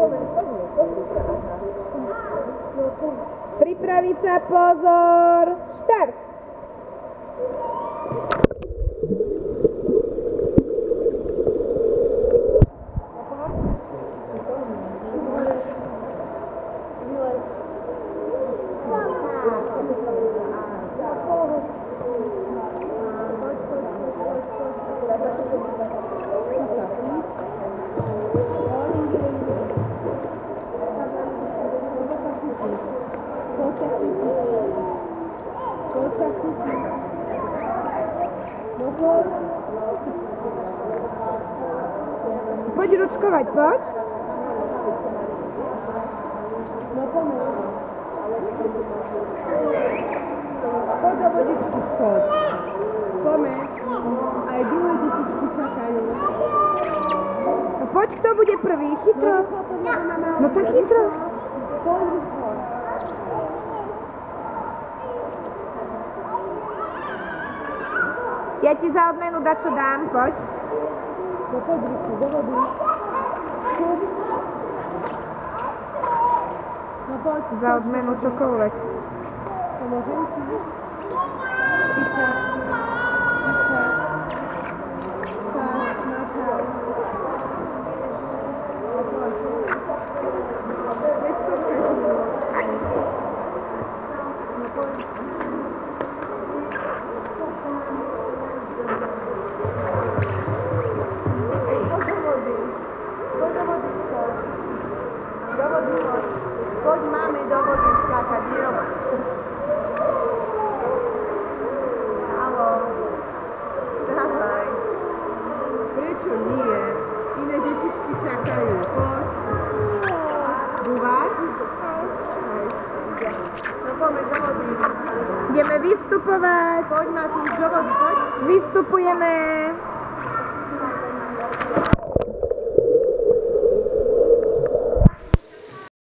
Pripraviť sa, pozor, štart! Poď ručkovať, poď. Poď do vodičky, schoď. Poďme. Aj druhé detičky čakajú. No poď, kto bude prvý? Chytro. No tak chytro. Ja ti za odmenu dačo dám, poď. No poď, Riku, do vody. No poď. Za odmenu čokoľvek. Pomôžem ti? Ica. Ica. Tak, Natal. No poď. Neskôrkaj ti. No poď. Poď, máme do vody skákať, nerob. Haló, stávaj. Prečo nie? Iné detičky čakajú, poď. Dúvaš? No poďme do vody. Ideme vystupovať. Poď, Matúš, do vody, poď. Vystupujeme.